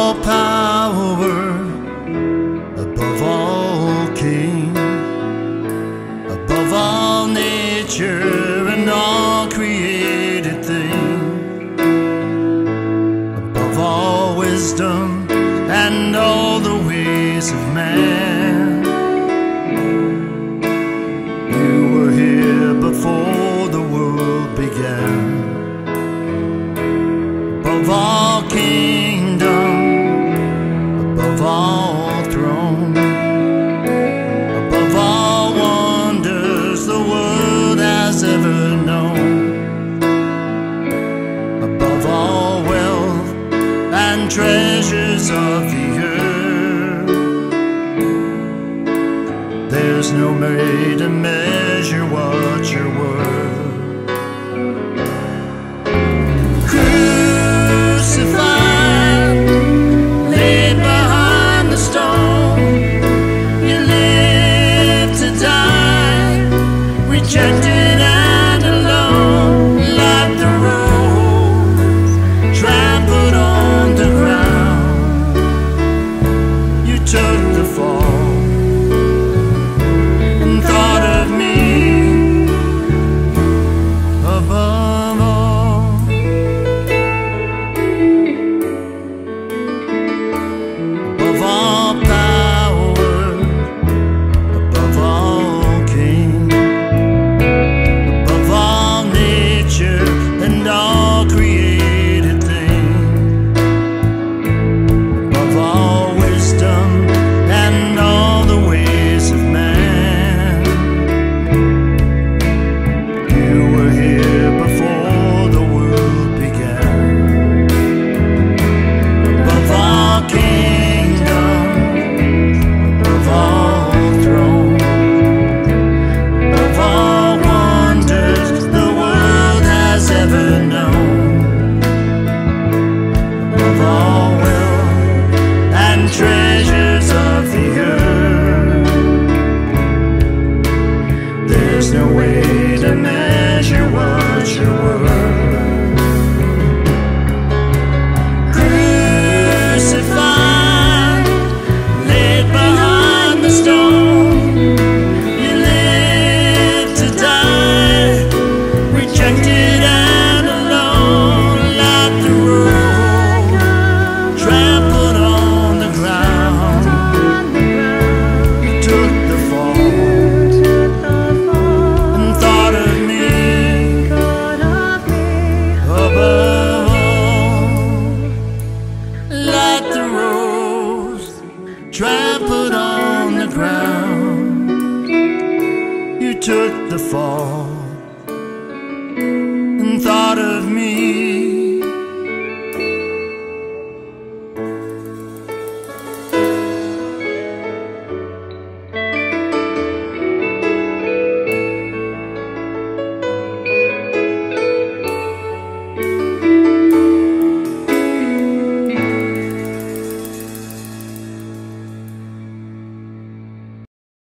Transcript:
all power, above all king, above all nature and all created things, above all wisdom and all the ways of man. You were here before the world began. Above all kingdom, above all throne, above all wonders the world has ever known, above all wealth and treasures of the earth, there's no way to measure what you're worth. Rejected and alone, like the rose trampled on the ground. You took the fall and thought of me above all. Above all power, above all king, and all created things, above all wisdom and all the ways of man. You were here before the world began. Above all kingdom, above all throne, above all wonders the world has ever known, above all wealth and treasures of the earth, there's no way to measure what you're worth. Crucified, laid behind the stone, you lived to die, rejected and alone, like the rose trampled on the ground. You took the fall and thought of me above all, like the rose trampled on the ground. You took the fall